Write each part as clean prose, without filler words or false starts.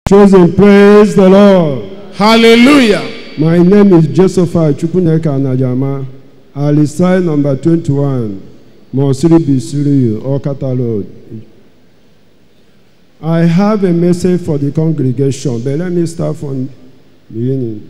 Chosen, praise the Lord. Hallelujah. My name is Josepha Chukwuneka Najama. I reside number 21, Mosiri Bisiri, Okata Road. I have a message for the congregation, but let me start from the beginning.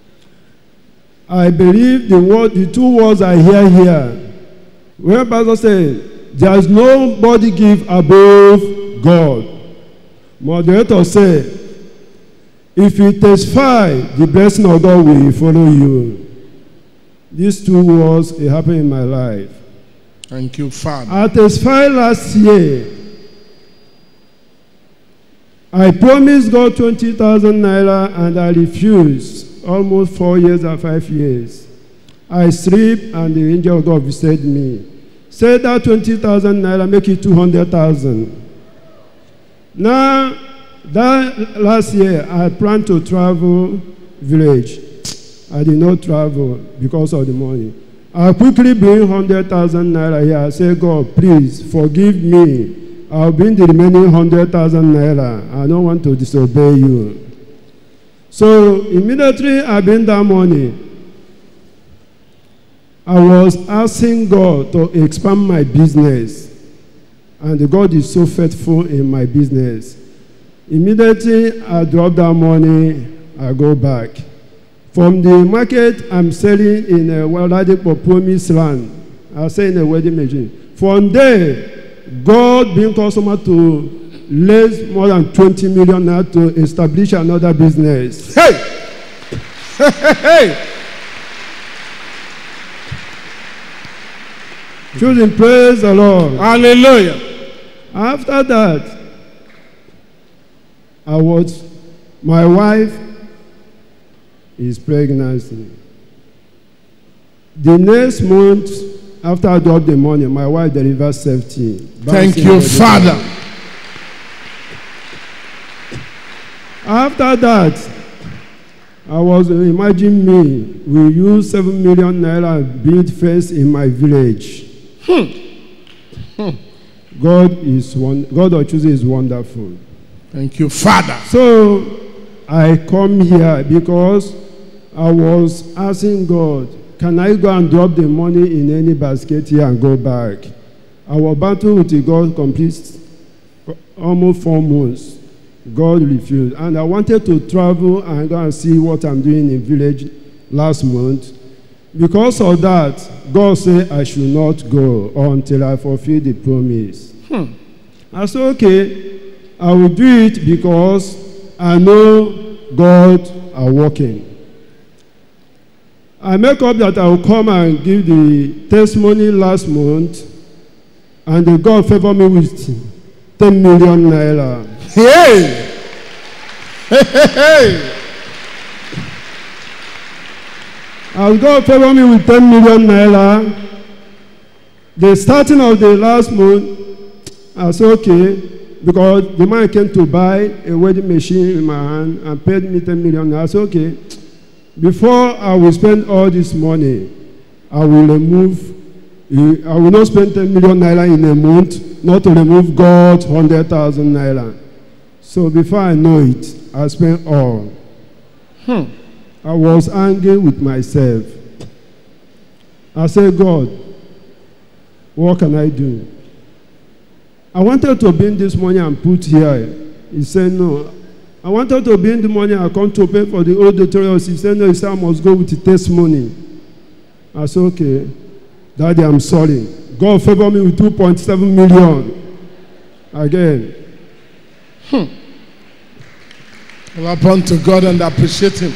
I believe the two words I hear here, when Pastor said, there is nobody give above God. Moderator said, if you testify, the blessing of God will follow you. These two words happened in my life. Thank you, Father. I testified last year. I promised God 20,000 naira and I refused almost 4 years and 5 years. I sleep and the angel of God visited me. Said that 20,000 naira, make it 200,000. Now, that last year, I planned to travel village. I did not travel because of the money. I quickly bring 100,000 naira here. I say, God, please forgive me. I'll bring the remaining 100,000 naira. I don't want to disobey you. So immediately I bring that money. I was asking God to expand my business. And God is so faithful in my business. Immediately I drop that money, I go back. From the market, I'm selling in a Waladipo promised land. I sell in a wedding machine. From there, God being customer to raise more than 20 million now to establish another business. Hey! Hey! Choosing, praise the Lord. Hallelujah. After that, my wife is pregnant. The next month, after I dropped the money, my wife delivered safety. Thank you, Father. After that, imagine me, we use 7 million naira build fence in my village. God of choosing is wonderful. Thank you, Father. So I come here because I was asking God, can I go and drop the money in any basket here and go back? Our battle with God completes almost 4 months. God refused. And I wanted to travel and go and see what I'm doing in village last month. Because of that, God said I should not go until I fulfill the promise. I said, okay, I will do it because I know God are working. I make up that I will come and give the testimony last month, and the God favored me with 10 million naira. Hey! Hey, hey, hey! As God favored me with 10 million naira, the starting of the last month, I said, okay, because the man came to buy a wedding machine in my hand and paid me 10 million naira. I said, okay, before I will spend all this money, I will not spend 10 million naira in a month, not to remove God's 100,000 naira. So before I know it, I spent all. I was angry with myself. I said, God, what can I do? I wanted to bring this money and put here. He said, no. I wanted to bring the money and come to pay for the auditoriums. He said, no, he said, I must go with the testimony. I said, okay, Daddy, I'm sorry. God favored me with 2.7 million. Again. Clap unto God and appreciate Him.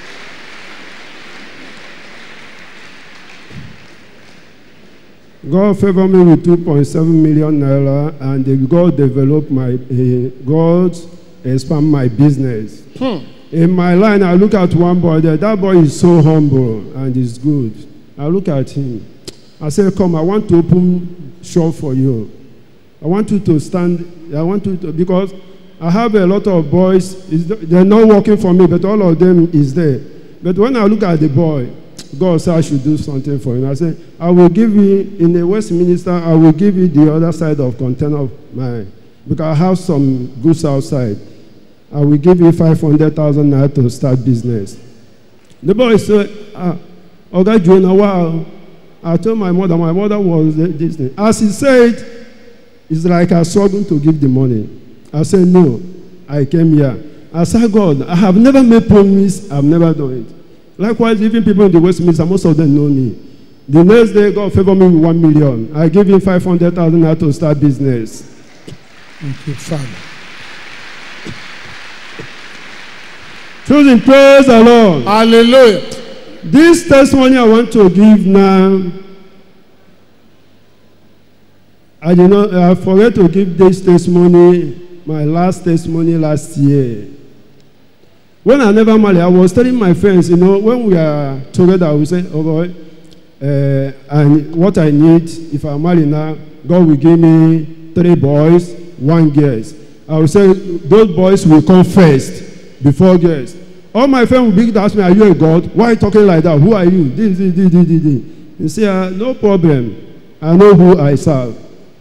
God favored me with 2.7 million naira, and God developed God expand my business. In my line, I look at one boy there. That boy is so humble and is good. I look at him. I say, come, I want to open shop for you. I want you to stand. I want you to, because I have a lot of boys. They're not working for me, but all of them is there. But when I look at the boy, God said I should do something for him. I said, I will give you, in the Westminster, I will give you the other side of container of mine, because I have some goods outside. I will give you 500,000 naira to start business. The boy said, Oga Joanna, wow. I told my mother was this thing. As he said, it's like I struggled to give the money. I said, no, I came here. I said, God, I have never made promise, I've never done it. Likewise, even people in the Westminster, most of them know me. The next day, God favored me with 1 million. I gave him 500,000 naira to start business. Thank you, Father. Choosing, praise the Lord. Hallelujah. This testimony I want to give now, I forgot to give this testimony, my last testimony last year. When I never married, I was telling my friends, when we are together, we say, oh boy, and what I need, if I marry now, God will give me 3 boys, 1 girl. I will say, those boys will come first, before girls. All my friends will begin to ask me, are you a God? Why are you talking like that? Who are you? This. You say, no problem. I know who I serve.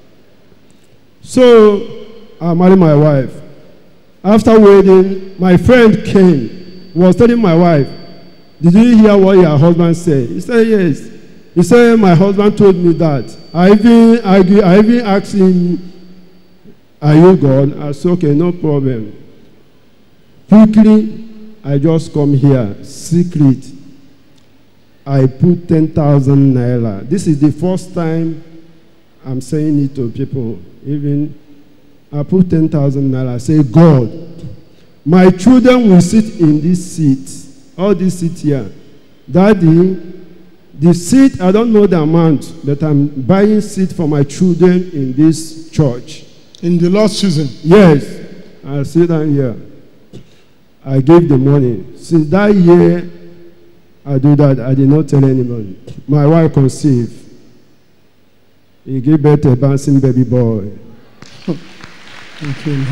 So, I married my wife. After wedding, my friend came, was telling my wife, did you hear what your husband said? He said, yes. He said, my husband told me that. I even asked him, are you God? I said, okay, no problem. Quickly, I just come here, secret. I put 10,000 naira. This is the first time I'm saying it to people. Even I put 10,000 naira. I say, God, my children will sit in this seat, all this seat here. Daddy, the seat, I don't know the amount, but I'm buying seat for my children in this church. In the Lord's choosing? Yes. I sit down here. I gave the money. Since that year, I do that. I did not tell anybody. My wife conceived. He gave birth to a bouncing baby boy. Okay.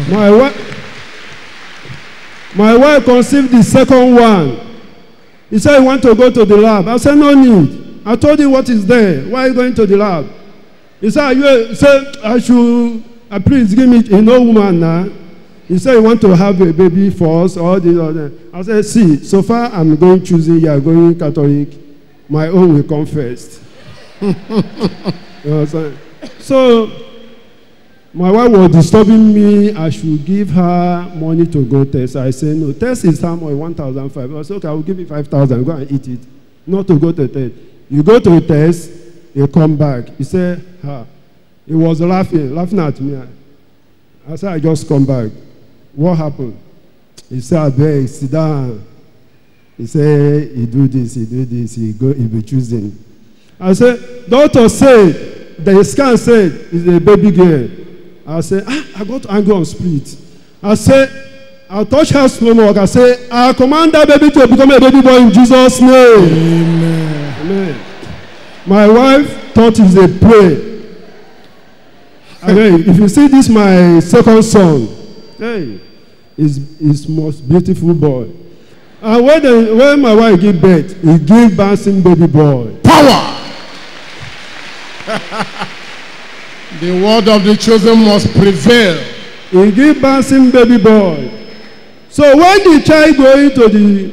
My wife conceived the second one. He said he want to go to the lab. I said, no need. I told him what is there. Why are you going to the lab? He said, I should, please give me, woman now. He said, you want to have a baby first, all this, all that. I said, see, so far I'm going choosing, you are going Catholic. My own will come first. You know what I'm saying? So, my wife was disturbing me. I should give her money to go test. I said, no, test is how much? 1,500. I said, okay, I will give you 5,000. Go and eat it. Not to go to test. You go to a test, you come back. He said, he was laughing at me. I said, I just come back. What happened? He said, I beg, sit down. He said, he do this, he be choosing. I said, doctor said, the scan said, it's a baby girl. I said, I got angry on spirit. I said, I'll touch her stomach. I said, I command that baby to become a baby boy in Jesus' name. Amen. Amen. My wife thought it's a play. Again, if you see this, my second son, hey, is most beautiful boy. And when my wife gave birth, he gave bouncing baby boy. Power! The word of the chosen must prevail. He gave bouncing baby boy. So when the child going to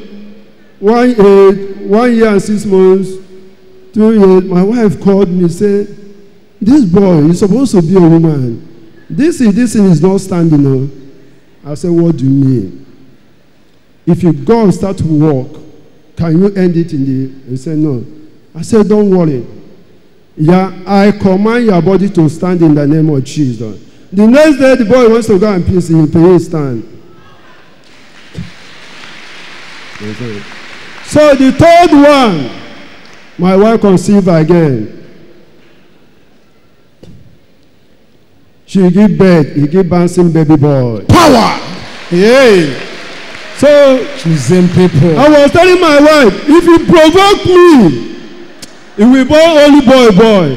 the 1 year and 6 months, 2 years, my wife called me and said, this boy is supposed to be a woman. This thing is not standing. No. I said, what do you mean? If you go and start to walk, can you end it in the... He said, no. I said, don't worry. Yeah, I command your body to stand in the name of Jesus. The next day, the boy wants to go and piss in his stand. So the third one, my wife conceived again. She gave birth, he gave bouncing baby boy. Power! Yay! So, choosing people. I was telling my wife, if you provoke me, it will born only boy.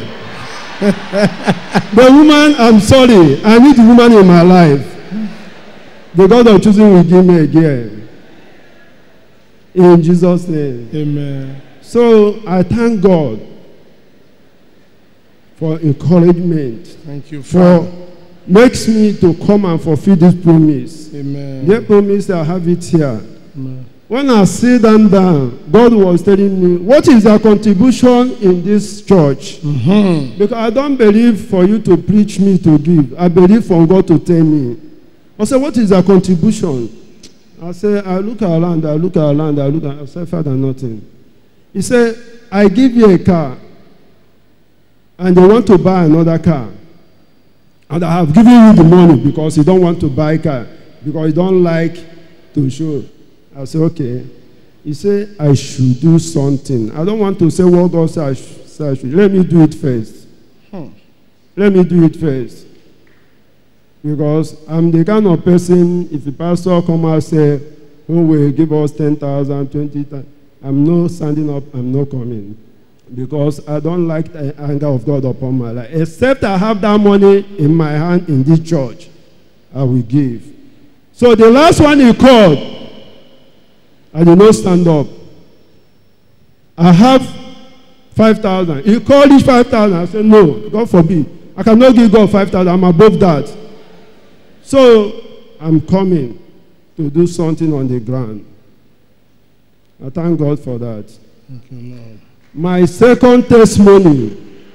The woman, I'm sorry, I need the woman in my life. The God of choosing will give me again. In Jesus' name. Amen. So, I thank God for encouragement. Thank you for makes me to come and fulfill this promise. Amen. They promised I have it here. Amen. When I sit down, God was telling me, what is your contribution in this church? Because I don't believe for you to preach me to give. I believe for God to tell me. I said, what is your contribution? I said, I look around. I said, Father, nothing. He said, I give you a car, and they want to buy another car. And I have given you the money because you don't want to buy a car, because you don't like to show. I said, okay. He said, I should do something. I don't want to say what God said I should. Let me do it first. Let me do it first. Because I'm the kind of person, if the pastor come and say, who will give us 10,000, 20,000, I'm not standing up, I'm not coming. Because I don't like the anger of God upon my life. Except I have that money in my hand in this church, I will give. So the last one he called, I did not stand up. I have 5,000. He called each 5,000. I said, no, God forbid. I cannot give God 5,000. I'm above that. So I'm coming to do something on the ground. I thank God for that. Thank you, Lord. My second testimony.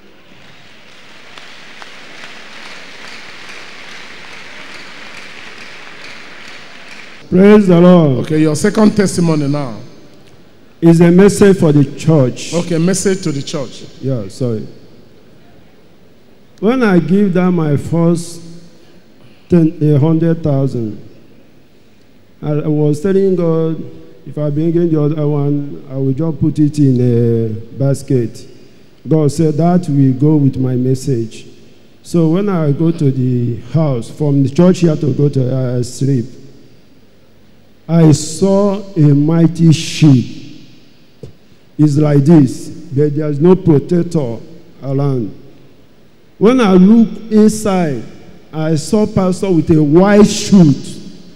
Praise the Lord. Okay, your second testimony now is a message for the church. Okay, message to the church. Yeah, sorry. When I give them my first 100,000, I was telling God, if I bring in the other one, I will just put it in a basket. God said that will go with my message. So when I go to the house, from the church here to go to sleep, I saw a mighty sheep. It's like this, but there's no protector around. When I look inside, I saw pastor with a white suit.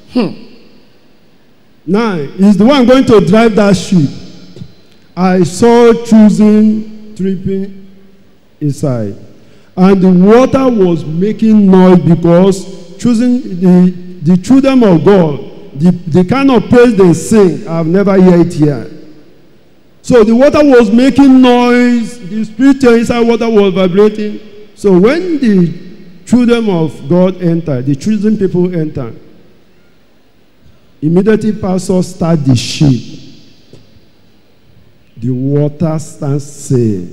Now, he's the one going to drive that sheep. I saw choosing, tripping inside. And the water was making noise because choosing the children of God, the kind of praise they sing, I've never heard it here. So the water was making noise, the spirit inside water was vibrating. So when the children of God enter, the chosen people enter, immediately pastor start the sheep. The water stands still.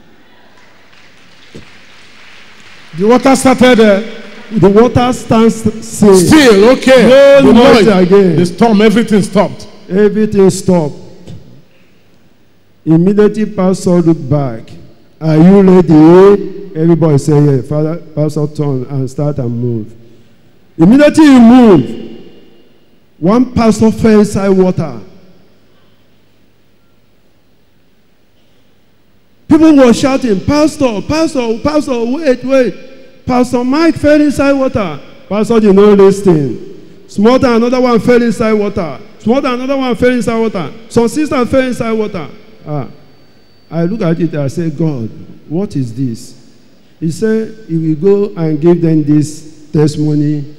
The water started. The water stands still. Still, okay. No noise again. The storm, everything stopped. Everything stopped. Immediately pastor looked back. Are you ready? Everybody say, yeah. Father, pastor turn and start and move. Immediately he moved. One pastor fell inside water. People were shouting, Pastor, Pastor, Pastor, wait. Pastor Mike fell inside water. Pastor did not listen. Small time, another one fell inside water. Small time, another one fell inside water. Some sister fell inside water. I look at it and I say, God, what is this? He said, he will go and give them this testimony.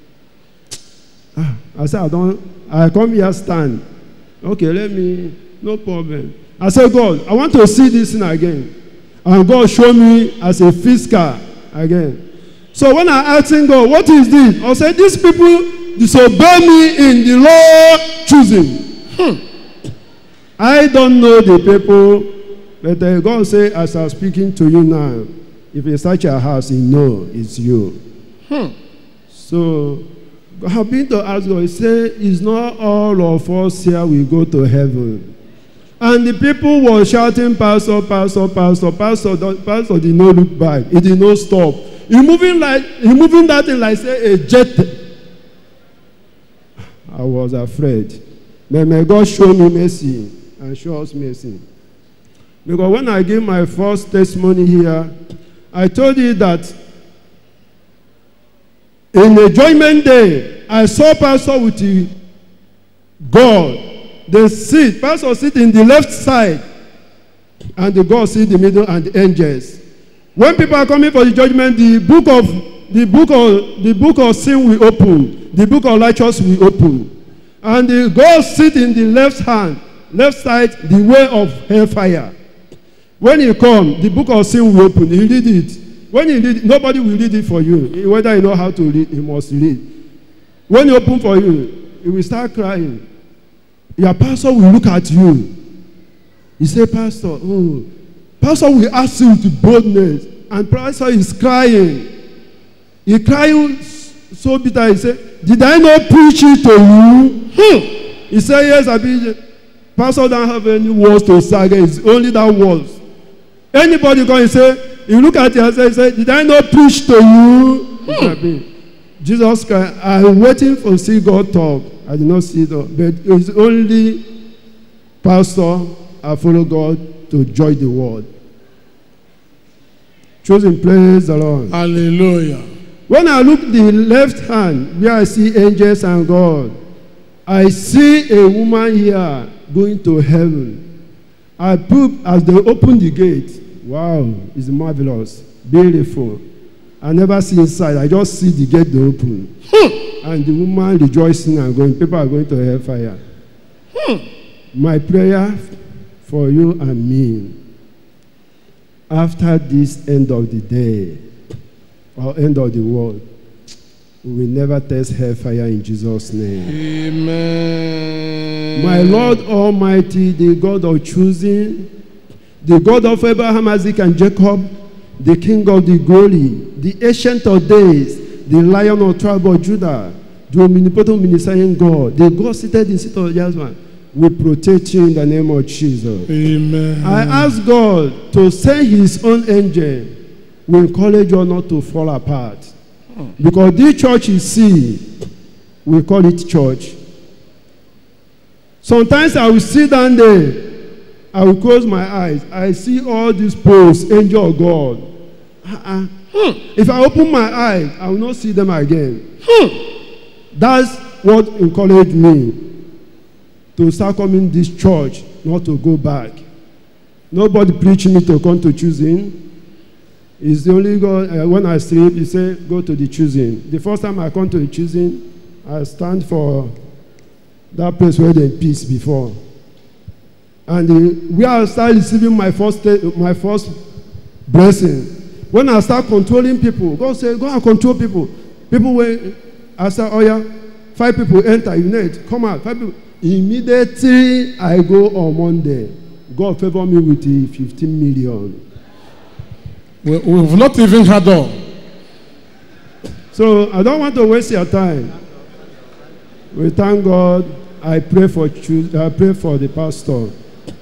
I said, I come here stand. Okay, no problem. I said, God, I want to see this thing again. And God showed me as a fiscal again. So when I asked him, God, what is this? I said, these people disobey me in the law choosing. I don't know the people, but God said, as I'm speaking to you now, if you search your house, you know it's you. So I have been to ask God, he said, it's not all of us here will go to heaven. And the people were shouting, Pastor, Pastor, Pastor, Pastor. Pastor did not look back. He did not stop. He moving that thing like say a jet. I was afraid. But may God show me mercy and show us mercy. Because when I gave my first testimony here, I told you that in the judgment day, I saw Pastor with God. They sit, Pastor sit in the left side, and the God sit in the middle, and the angels. When people are coming for the judgment, the book of the book of sin will open. The book of righteousness will open. And God sit in the left side, the way of hellfire. When he come, the book of sin will open. He read it. When he read it, nobody will read it for you. Whether you know how to read, you must read. When he open for you, he will start crying. Your pastor will look at you. He say, Pastor, Pastor will ask you to boldness. And pastor is crying. He crying so bitter. He said, did I not preach it to you? He said, yes, I preach. Pastor don't have any words to say again. It's only that words. Anybody go and say, you look at you and say, did I not preach to you? Jesus Christ, I'm waiting for see God talk. I did not see that. But it's only pastor I follow God to join the world. Chosen, praise the Lord. Hallelujah. When I look the left hand, where I see angels and God, I see a woman here going to heaven. I poop as they open the gate. Wow, it's marvelous, beautiful. I never see inside. I just see the gate they open. And the woman rejoicing and going. People are going to hellfire. My prayer for you and me, after this end of the day, or end of the world, we will never taste hellfire in Jesus' name. Amen. My Lord Almighty, the God of choosing, the God of Abraham, Isaac, and Jacob, the King of the glory, the Ancient of days, the Lion of tribe of Judah, the omnipotent omniscient God, the God seated in the seat of judgment, will protect you in the name of Jesus. Amen. I ask God to send his own angel will encourage you not to fall apart. Because this church you see, we call it church. Sometimes I will sit down there, I will close my eyes. I see all these posts, angel of God. If I open my eyes, I will not see them again. That's what encouraged me to start coming to this church, not to go back. Nobody preached me to come to choosing. It's the only God, when I sleep, he said, go to the choosing. The first time I come to the choosing, I stand for that place where they peace before. And where I start receiving my first blessing. When I start controlling people, God said, go and control people. People when I said, oh yeah, 5 people enter, you know it, come out, 5 people. Immediately I go on Monday. God favor me with 15 million. We've not even had all. So I don't want to waste your time. We thank God. I pray for the pastor.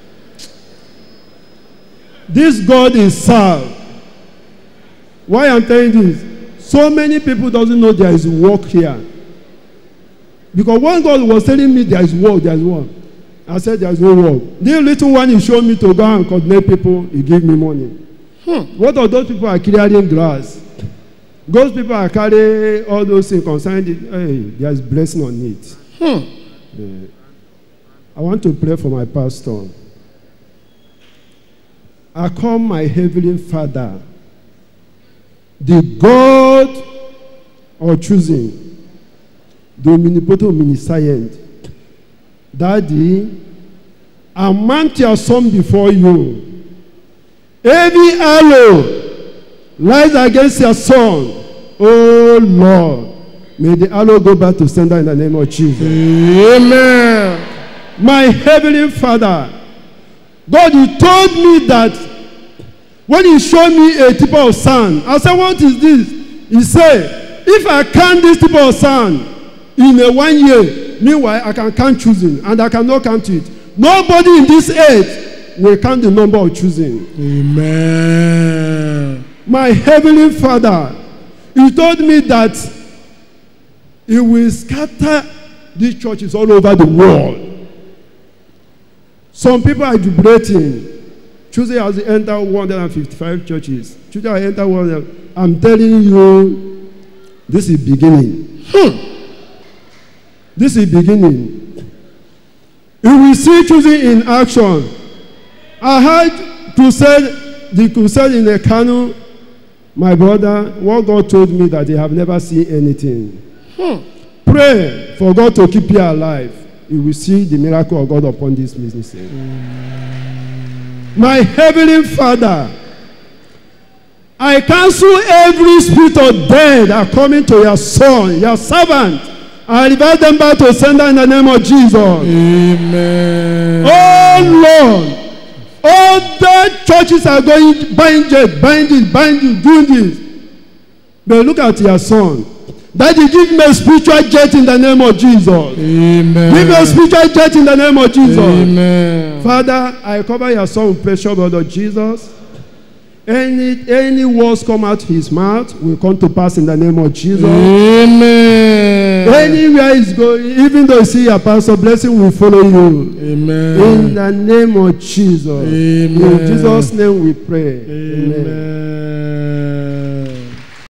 This God is served. Why I'm telling this? So many people doesn't know there is work here. Because when God was telling me there is work, there is work. I said there is no work. The little one he showed me to go and coordinate people, he gave me money. What of those people are clearing grass? Those people are carrying all those things concerning it. Hey, there is blessing on it. Yeah. I want to pray for my pastor. I call my heavenly Father, the God of choosing, the omnipotent omniscient. Daddy, I mount your son before you. Every arrow lies against your son. Oh Lord, may the arrow go back to sender in the name of Jesus. Amen. My heavenly Father, God, you told me that when you showed me a tip of sand, I said, what is this? He said, if I count this tip of sand in a 1 year, meanwhile I can count choosing and I cannot count it. Nobody in this age will count the number of choosing. Amen. My heavenly Father, you told me that you will scatter these churches all over the world. Some people are jubilating. Choosing has entered 155 churches. Choosing has entered 100. I'm telling you, this is beginning. This is beginning. You will see choosing in action. I heard the crusade in the Kano. My brother, what God told me that they have never seen anything. Pray for God to keep you alive. You will see the miracle of God upon this ministry. My heavenly Father, I cancel every spirit of death that coming to your son, your servant. I revert them back to sender in the name of Jesus. Amen. Oh Lord, all the churches are going bind it, doing this. But look at your son. Daddy, give me a spiritual jet in the name of Jesus. Amen. Give me a spiritual jet in the name of Jesus. Amen. Father, I cover your son with precious blood of Jesus. Any words come out his mouth will come to pass in the name of Jesus. Amen. Anywhere he's going, even though you see your pastor, blessing will follow you. Amen. In the name of Jesus. Amen. In Jesus' name we pray. Amen. Amen.